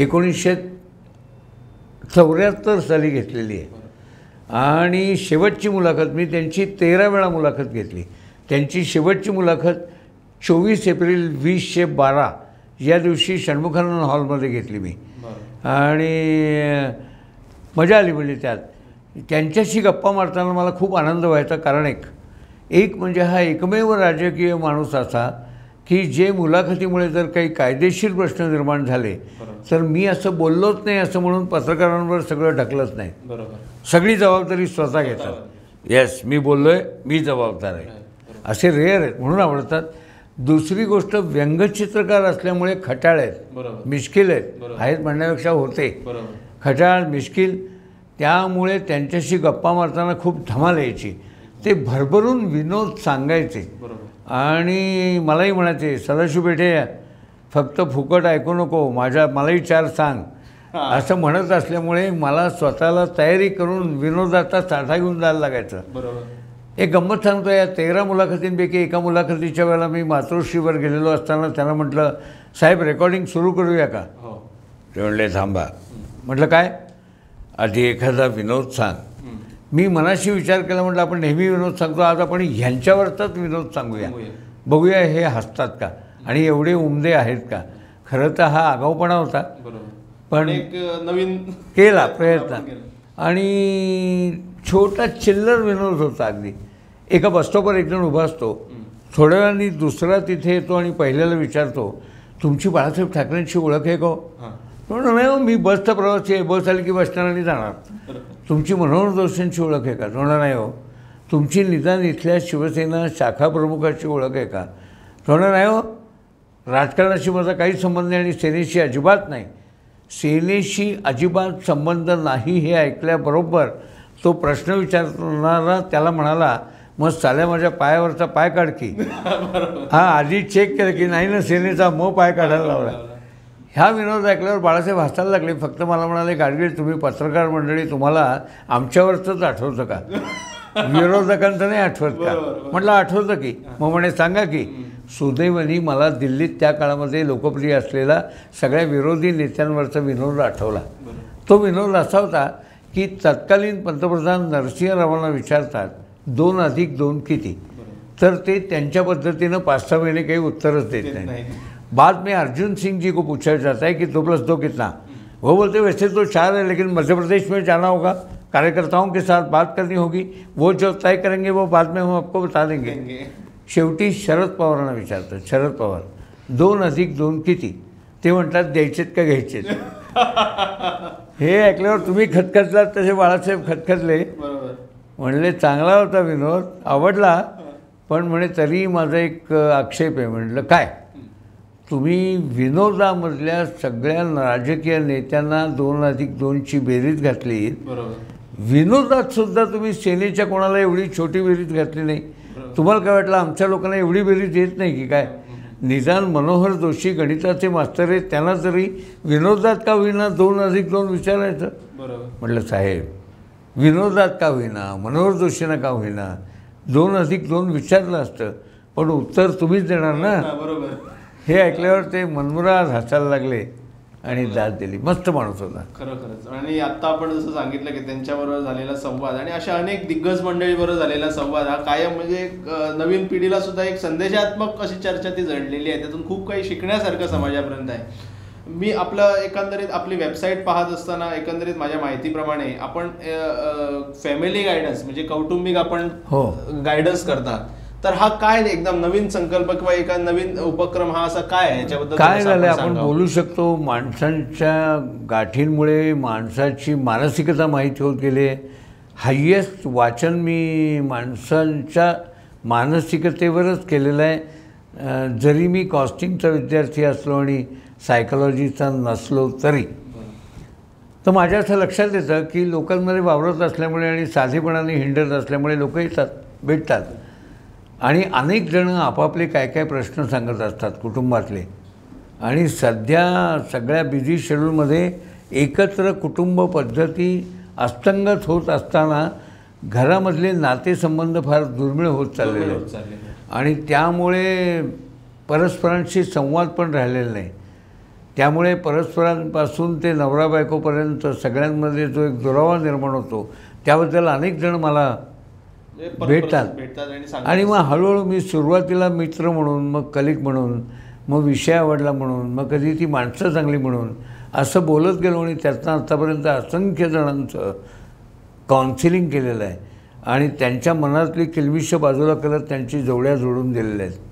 1974 साली घेतलेली आहे. आणि शेवटची मुलाखत मी त्यांची 13 वेळा मुलाखत घेतली. त्यांची शेवटची मुलाखत 24 एप्रिल 2012 या दिवशी षण्मुखानंद हॉलमध्ये घेतली मी. आणि मजा आली. म्हणजे त्यात त्यांच्याशी गप्पा मारताना मला खूप आनंद व्हायचा. कारण एक म्हणजे हा एकमेव राजकीय माणूस असा की जे मुलाखतीमुळे जर काही कायदेशीर प्रश्न निर्माण झाले तर मी असं बोललोच नाही असं म्हणून पत्रकारांवर सगळं ढकलत नाही. सगळी जबाबदारी स्वतः घेतात. येस, मी बोललोय, मी जबाबदार आहे. असे रेअर आहेत म्हणून आवडतात. दुसरी गोष्ट, व्यंगचित्रकार असल्यामुळे खटाळ आहेत, मिश्किल आहेत म्हणण्यापेक्षा होते. खटाळ, मिश्किल, त्यामुळे त्यांच्याशी गप्पा मारताना खूप धमाल यायची. ते भरभरून विनोद सांगायचे आणि मलाही म्हणायचे सदाशिव पेठे फक्त फुकट ऐकू नको, मलाही 4 सांग असं म्हणत असल्यामुळे मला स्वतःला तयारी करून विनोदाचा साठा घेऊन जायला लागायचं. एक गंमत सांगतो, या 13 मुलाखतींपैकी एका मुलाखतीच्या वेळेला मी मातोश्रीवर गेलेलो असताना त्यांना म्हटलं साहेब रेकॉर्डिंग सुरू करूया का? ते म्हणले थांबा. म्हटलं काय? आधी एखादा विनोद सांग. मी मनाशी विचार केला, म्हटलं आपण नेहमी विनोद सांगतो, आज आपण ह्यांच्यावरचाच विनोद सांगूया, बघूया हे हसतात का आणि एवढे उमदे आहेत का. खरं तर हा आगाऊपणा होता, पण नवीन केला प्रयत्न. आणि छोटा चिल्लर विनोद होता अगदी. एका बसस्टॉपवर एकजण उभा असतो, थोड्या वेळाने दुसरा तिथे येतो आणि पहिल्याला विचारतो तुमची बाळासाहेब ठाकरेंची ओळख आहे का? म्हणून नाही हो, मी बसचा प्रवासी आहे, बस आली की बस स्टँडने जाणार. तुमची मनोहर जोशींची ओळख आहे का? म्हणून नाही हो. तुमची निदान इथल्या शिवसेना शाखा प्रमुखाची ओळख आहे का? म्हणून नाही हो, राजकारणाशी माझा काही संबंध नाही आणि सेनेशी अजिबात नाही. सेनेशी अजिबात संबंध नाही हे ऐकल्याबरोबर तो प्रश्न विचारणारा त्याला म्हणाला मग साल्या माझ्या पायावरचा पाय काढ की. हां, आधी चेक केलं की नाही ना सेनेचा, मग पाय काढायला लावला. ह्या विनोद ऐकल्यावर बाळासाहेब हसायला लागले. फक्त मला म्हणाले गाडगीळ तुम्ही पत्रकार मंडळी तुम्हाला आमच्यावरचंच आठवतं का, विरोधकांचं नाही आठवत का? म्हटलं आठवतं की. मग म्हणे सांगा की. सुदैवानी मला दिल्लीत त्या काळामध्ये लोकप्रिय असलेला सगळ्या विरोधी नेत्यांवरचा विनोद आठवला. तो विनोद असा होता की तत्कालीन पंतप्रधान नरसिंहरावांना विचारतात 2 अधिक 2 किती, तर ते त्यांच्या पद्धतीनं 5-6 महिने काही उत्तरच देत नाही. बाद में अर्जुन सिंह जी को पूछा जाता है कि 2 + 2 कितना? वो बोलते वैसे तो 4 है, लेकिन मध्य प्रदेश में जाना होगा, कार्यकर्ताओं के साथ बात करनी होगी, वो जो तय करेंगे वो बाद में हम आपको बता देंगे. शेवटी शरद पवारांना विचारतात, शरद पवार 2 अधिक 2 किती? ते म्हणतात द्यायचेत का घ्यायचेत? हे ऐकल्यावर तुम्ही खतखतलात तसे बाळासाहेब खतखतले. म्हणले चांगला होता विनोद, आवडला, पण म्हणे तरी माझा एक आक्षेप आहे. म्हटलं काय? तुम्ही विनोदामधल्या सगळ्या राजकीय नेत्यांना 2 अधिक 2ची बेरीज घातली, विनोदात सुद्धा तुम्ही सेनेच्या कोणाला एवढी छोटी बेरीज घातली नाही. तुम्हाला काय वाटलं आमच्या लोकांना एवढी बेरीज येत नाही की काय? निदान मनोहर जोशी गणिताचे मास्तर आहेत, त्यांना तरी विनोदात का होईना 2 अधिक 2 विचारायचं. म्हटलं साहेब विनोदात का होईना, मनोहर जोशींना का होईना 2 अधिक 2 विचारलं असतं, पण उत्तर तुम्हीच देणार ना. हे ऐकल्यावर ते मनमुराद हसायला लागले आणि दाद दिली. मस्त माणूस होता खरोखरच. आणि आत्ता आपण जसं सांगितलं की त्यांच्याबरोबर झालेला संवाद आणि अशा अनेक दिग्गज मंडळीबरोबर झालेला संवाद हा कायम म्हणजे नवीन पिढीला सुद्धा एक संदेशात्मक अशी चर्चा ती जडलेली आहे. त्यातून खूप काही शिकण्यासारखं समाजापर्यंत आहे. मी आपलं एकंदरीत आपली वेबसाईट पाहत असताना एकंदरीत माझ्या माहितीप्रमाणे आपण फॅमिली गायडन्स म्हणजे कौटुंबिक आपण गायडन्स करता, तर हा काय एकदम नवीन संकल्प किंवा एका नवीन उपक्रम हा असा काय आहे याच्याबद्दल काय झालं आपण बोलू शकतो. माणसांच्या गाठींमुळे माणसाची मानसिकता माहिती होत गेली. हायेस्ट वाचन मी माणसांच्या मानसिकतेवरच केलेलं आहे. जरी मी कॉस्टिंगचा विद्यार्थी असलो आणि सायकोलॉजीचा नसलो तरी, तर माझ्या असं लक्षात येतं की लोकांमध्ये वावरत असल्यामुळे आणि साधेपणाने हिंडत असल्यामुळे लोक येतात, भेटतात आणि अनेक जणं आपापले काय काय प्रश्न सांगत असतात कुटुंबातले. आणि सध्या सगळ्या बिझी शेड्यूलमध्ये एकत्र कुटुंब पद्धती अस्तंगत होत असताना घरामधले नातेसंबंध फार दुर्मिळ होत चाललेले आहेत आणि त्यामुळे परस्परांशी संवाद पण राहिलेला नाही. त्यामुळे परस्परांपासून ते नवरा बायकोपर्यंत सगळ्यांमध्ये जो एक दुरावा निर्माण होतो त्याबद्दल अनेक जण मला भेटतात आणि मग हळूहळू मी सुरुवातीला मित्र म्हणून, मग कलिक म्हणून, मग विषय आवडला म्हणून, मग कधी ती माणसं चांगली म्हणून असं बोलत गेलो आणि त्यातनं आतापर्यंत असंख्य जणांचं काउन्सिलिंग केलेलं आहे आणि त्यांच्या मनातली किलबिश बाजूला करत त्यांची जोड्या जोडून दिलेल्या आहेत.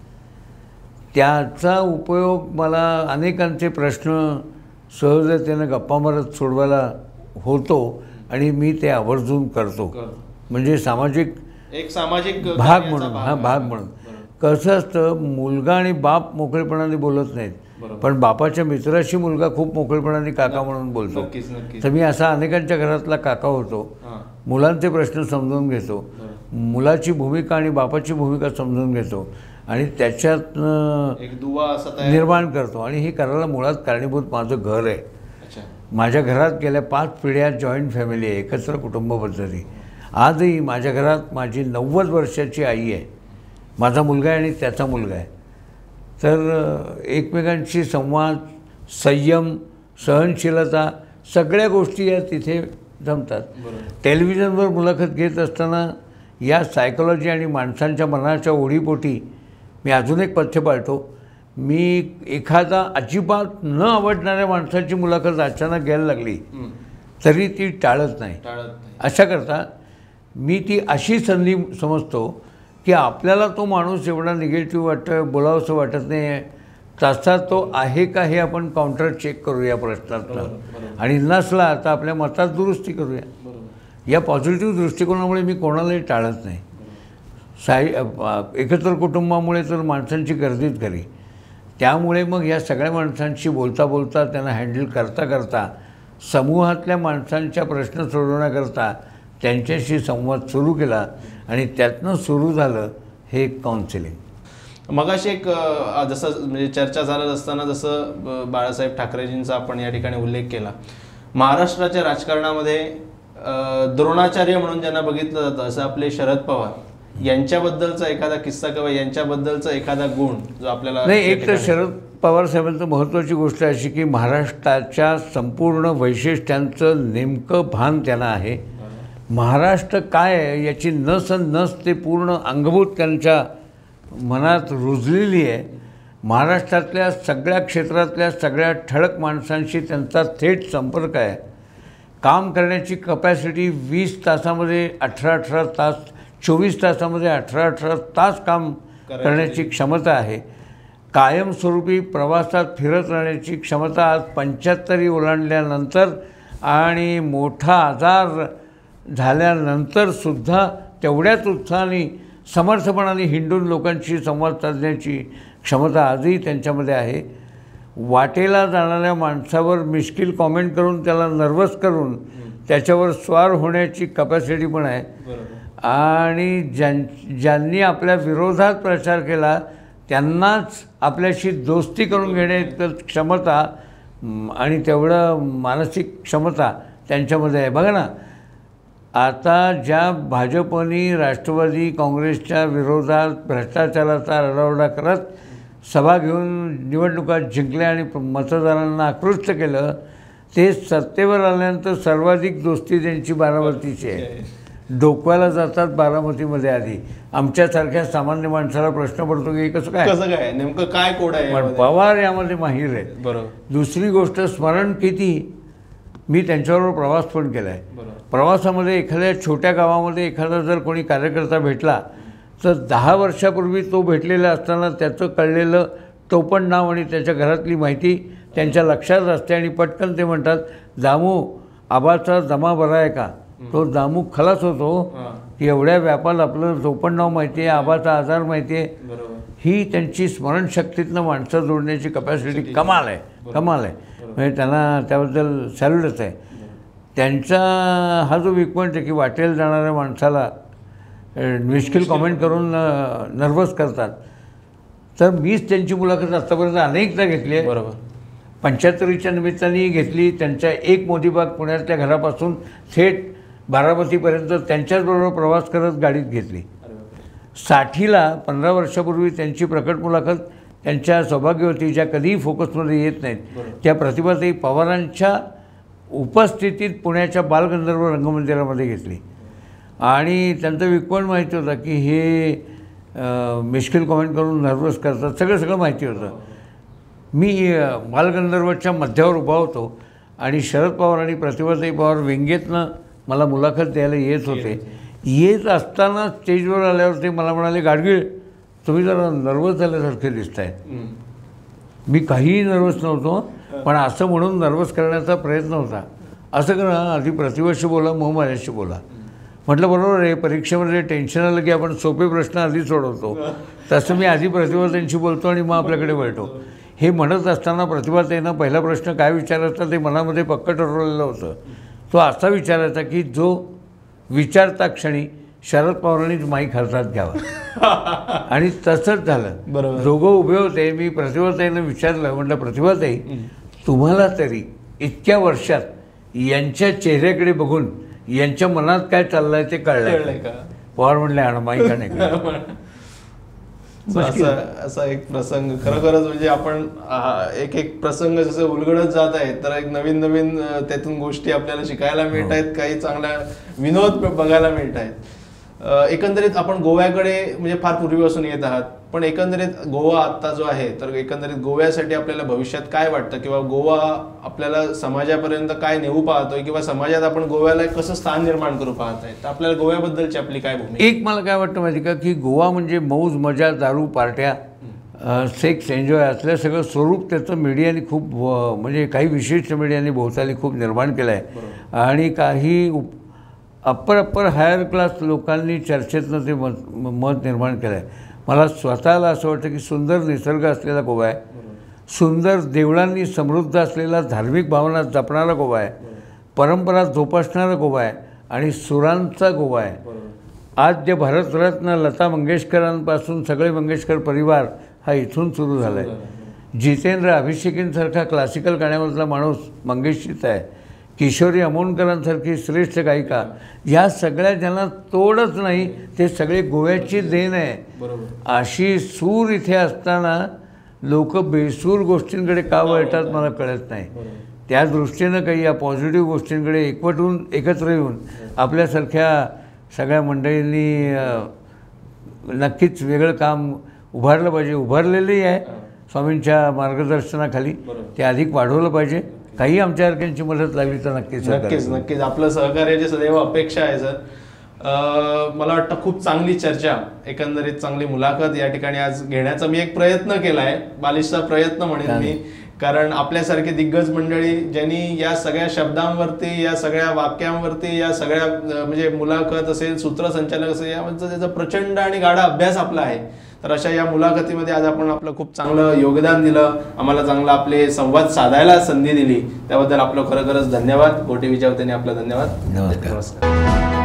त्याचा उपयोग मला अनेकांचे प्रश्न सहजतेनं गप्पा मारत सोडवायला होतो आणि मी ते आवर्जून करतो. म्हणजे सामाजिक भाग म्हणून कसं असतं, मुलगा आणि बाप मोकळेपणाने बोलत नाहीत, पण बापाच्या मित्राशी मुलगा खूप मोकळेपणाने काका म्हणून बोलतो. तर मी असा अनेकांच्या घरातला काका होतो, मुलांचे प्रश्न समजून घेतो. मुलाची भूमिका आणि बापाची भूमिका समजून घेतो आणि त्याच्यात एक दुवा असा निर्माण करतो. आणि हे करायला मुळात कारणीभूत माझं घर आहे. माझ्या घरात गेल्या 5 पिढ्या जॉईंट फॅमिली आहे, एकत्र कुटुंब पद्धती. आजही माझ्या घरात माझी 90 वर्षाची आई आहे, माझा मुलगा आहे आणि त्याचा मुलगा आहे. तर एकमेकांशी संवाद, संयम, सहनशीलता सगळ्या गोष्टी या तिथे जमतात. टेलिव्हिजनवर मुलाखत घेत असताना या सायकोलॉजी आणि माणसांच्या मनाच्या ओढीपोटी मी अजून एक पथ्य पाळतो. मी एखादा अजिबात न आवडणाऱ्या माणसाची मुलाखत अचानक घ्यायला लागली तरी ती टाळत नाही. अशा करता मी ती अशी संधी समजतो की आपल्याला तो माणूस एवढा निगेटिव्ह बोलावंसं वाटत नाही आहे, तसा तो आहे का हे आपण काउंटर चेक करूया प्रश्नातला, आणि नसला तर आपल्या मतात दुरुस्ती करूया. या पॉझिटिव्ह दृष्टिकोनामुळे मी कोणालाही टाळत नाही. एकत्र कुटुंबामुळे तर माणसांची गर्दीच घरी, त्यामुळे मग या सगळ्या माणसांशी बोलता बोलता त्यांना हँडल करता करता समूहातल्या माणसांच्या प्रश्न सोडवण्याकरता त्यांच्याशी संवाद सुरू केला आणि त्यातनं सुरू झालं हे काउन्सिलिंग. मगाशी एक जसं म्हणजे चर्चा झालं असताना जसं बाळासाहेब ठाकरेजींचा आपण या ठिकाणी उल्लेख केला. महाराष्ट्राच्या राजकारणामध्ये द्रोणाचार्य म्हणून ज्यांना बघितलं जातं असं आपले शरद पवार यांच्याबद्दलचा एखादा किस्सा किंवा यांच्याबद्दलचा एखादा गुण जो आपल्याला नाही. एक तर शरद पवार साहेबांचं महत्त्वाची गोष्ट अशी की महाराष्ट्राच्या संपूर्ण वैशिष्ट्यांचं नेमकं भान त्यांना आहे. महाराष्ट्र काय आहे याची नस ते पूर्ण अंगभूत त्यांच्या मनात रुजलेली आहे. महाराष्ट्रातल्या सगळ्या क्षेत्रातल्या सगळ्या ठळक माणसांशी त्यांचा थेट संपर्क आहे. काम करण्याची कपॅसिटी 20 तासामध्ये 18 तास, 24 तासामध्ये 18 तास काम करण्याची क्षमता आहे. कायमस्वरूपी प्रवासात फिरत राहण्याची क्षमता आज 75 ओलांडल्यानंतर आणि मोठा आजार झाल्यानंतरसुद्धा तेवढ्याच उत्साहाने समर्थपणाने हिंडून लोकांशी संवाद साधण्याची क्षमता आजही त्यांच्यामध्ये आहे. वाटेला जाणाऱ्या माणसावर मिश्किल कॉमेंट करून त्याला नर्वस करून त्याच्यावर स्वार होण्याची कपॅसिटी पण आहे. आणि ज्यांनी आपल्या विरोधात प्रचार केला त्यांनाच आपल्याशी दोस्ती करून घेण्याची क्षमता आणि तेवढं मानसिक क्षमता त्यांच्यामध्ये आहे. बघा ना, आता ज्या भाजपनी राष्ट्रवादी काँग्रेसच्या विरोधात भ्रष्टाचाराचा आरडाओरडा करत सभा घेऊन निवडणुका जिंकल्या आणि मतदारांना आकृष्ट केलं, ते सत्तेवर आल्यानंतर सर्वाधिक दोस्ती त्यांची बारामतीची आहे. डोक्याला जातात बारामतीमध्ये. आधी आमच्यासारख्या सामान्य माणसाला प्रश्न पडतो की कसं काय नेमकं काय कोड आहे, पण पवार यामध्ये माहीर आहेत. बरोबर. दुसरी गोष्ट, स्मरण किती. मी त्यांच्याबरोबर प्रवास पण केला आहे. प्रवासामध्ये एखाद्या छोट्या गावामध्ये एखादा जर कोणी कार्यकर्ता भेटला तर 10 वर्षापूर्वी तो भेटलेला असताना त्याचं कळलेलं टोपण नाव आणि त्याच्या घरातली माहिती त्यांच्या लक्षात असते आणि पटकन ते म्हणतात, दामू आबाचा जमा बरा आहे का. तो दामू खलास होतो की एवढ्या व्यापाला आपलं टोपण नाव माहिती आहे, आबाचा आजार माहिती आहे. ही त्यांची स्मरणशक्तीतनं माणसं जोडण्याची कपॅसिटी कमाल आहे. म्हणजे त्यांना त्याबद्दल सॅल्यूटच आहे. त्यांचा हा जो वीक पॉईंट आहे की वाटेल जाणाऱ्या माणसाला मिश्किल कॉमेंट करून नर्वस करतात. तर मीच त्यांची मुलाखत आत्तापर्यंत अनेकदा घेतली आहे. बरोबर. 75च्या निमित्ताने घेतली. त्यांच्या एक मोदीबाग पुण्यातल्या घरापासून थेट बारामतीपर्यंत त्यांच्याचबरोबर प्रवास करत गाडीत घेतली. 60ला 15 वर्षापूर्वी त्यांची प्रकट मुलाखत त्यांच्या सौभाग्यवती ज्या कधीही फोकसमध्ये येत नाहीत त्या प्रतिभाताई पवारांच्या उपस्थितीत पुण्याच्या बालगंधर्व रंगमंदिरामध्ये घेतली. आणि त्यांचं विकवण माहिती होतं की हे मिश्किल कॉमेंट करून नर्वस करतात, सगळं माहिती होतं. मी बालगंधर्वच्या मध्यावर उभा होतो आणि शरद पवार आणि प्रतिभाताई पवार व्यंगेतनं मला मुलाखत द्यायला येत होते. येत असताना स्टेजवर आल्यावर ते मला म्हणाले, गाडगीळ तुम्ही जरा नर्वस झाल्यासारखे दिसत आहे. मी काहीही नर्वस नव्हतो, पण असं म्हणून नर्वस करण्याचा प्रयत्न होता. असं करा, आधी प्रतिभाशी बोला मग माझ्याशी बोला. म्हटलं बरोबर आहे, परीक्षेमध्ये टेन्शन आलं की आपण सोपे प्रश्न आधी सोडवतो, तसं मी आधी प्रतिभाताईंशी बोलतो आणि मग आपल्याकडे वळतो. हे म्हणत असताना प्रतिभाताईंना पहिला प्रश्न काय विचारायचा ते मनामध्ये पक्क ठरवलेलं होतं. तो असा विचारायचा की जो विचारता क्षणी शरद पवारांनीच माईक हातात घ्यावा आणि तसंच झालं. बरोबर. दोघं उभे होते. मी प्रतिभाताईंना विचारलं, म्हटलं प्रतिभाताई तुम्हाला तरी इतक्या वर्षात यांच्या चेहऱ्याकडे बघून यांच्या मनात काय चाललंय ते कळलंय का? पवार म्हणले आण माईक आण. असा एक प्रसंग खरोखरच म्हणजे आपण एक एक प्रसंग जसं उलगडत जात आहे तर एक नवीन नवीन त्यातून गोष्टी आपल्याला शिकायला मिळत आहेत, काही चांगल्या विनोद बघायला मिळत आहेत. एकंदरीत आपण गोव्याकडे म्हणजे फार पूर्वीपासून येत आहात, पण एकंदरीत गोवा आत्ता जो आहे तर एकंदरीत गोव्यासाठी आपल्याला भविष्यात काय वाटतं किंवा गोवा आपल्याला समाजापर्यंत काय नेऊ पाहतोय किंवा समाजात आपण गोव्याला कसं स्थान निर्माण करू पाहताय, तर आपल्याला गोव्याबद्दलची आपली काय भूमिका? एक मला काय वाटतं माहिती का की गोवा म्हणजे मौज मजा, दारू, पार्ट्या, सेक्स, एन्जॉय असलं सगळं स्वरूप त्याचं मीडियाने खूप म्हणजे काही विशिष्ट मीडियाने भोवताली खूप निर्माण केलं आहे आणि काही अप्पर हायर क्लास लोकांनी चर्चेतनं ते मत निर्माण केलं आहे. मला स्वतःला असं वाटतं की सुंदर निसर्ग असलेला गोवा आहे, सुंदर देवळांनी समृद्ध असलेला धार्मिक भावना जपणारा गोवा आहे, परंपरा जोपासणारा गोवा आहे आणि सुरांचा गोवा आहे. आद्य भारतरत्न लता मंगेशकरांपासून सगळे मंगेशकर परिवार हा इथून सुरू झाला आहे. जितेंद्र अभिषेकींसारखा क्लासिकल गाण्यामधला माणूस मंगेशजीच आहे. किशोरी अमोणकरांसारखी श्रेष्ठ गायिका, या सगळ्या ज्यांना तोडच नाही ते सगळे गोव्याची देण आहे. अशी सूर इथे असताना लोक बेसूर गोष्टींकडे का वळतात मला कळत नाही. त्या दृष्टीनं काही या पॉझिटिव्ह गोष्टींकडे एकत्र येऊन आपल्यासारख्या सगळ्या मंडळींनी नक्कीच वेगळं काम उभारलं पाहिजे. उभारलेलंही आहे स्वामींच्या मार्गदर्शनाखाली, ते अधिक वाढवलं पाहिजे. काही आमच्यासारख्यांची मदत लागली तर नक्कीच आपलं सहकार्याची सदैव अपेक्षा आहे सर. मला वाटतं खूप चांगली चर्चा, एकंदरीत चांगली मुलाखत या ठिकाणी आज घेण्याचा मी एक प्रयत्न केला आहे, बालिशचा प्रयत्न म्हणेन मी, कारण आपल्यासारखी दिग्गज मंडळी ज्यांनी या सगळ्या शब्दांवरती, या सगळ्या वाक्यांवरती, या सगळ्या म्हणजे मुलाखत असेल, सूत्रसंचालक असेल, यामध्ये त्याचा प्रचंड आणि गाढा अभ्यास आपला आहे. तर अशा या मुलाखतीमध्ये आज आपण आपलं खूप चांगलं योगदान दिलं, आम्हाला चांगला आपले संवाद साधायला संधी दिली, त्याबद्दल आपलं खरोखरच धन्यवाद. GOTVच्या वतीने आपलं धन्यवाद. नमस्कार.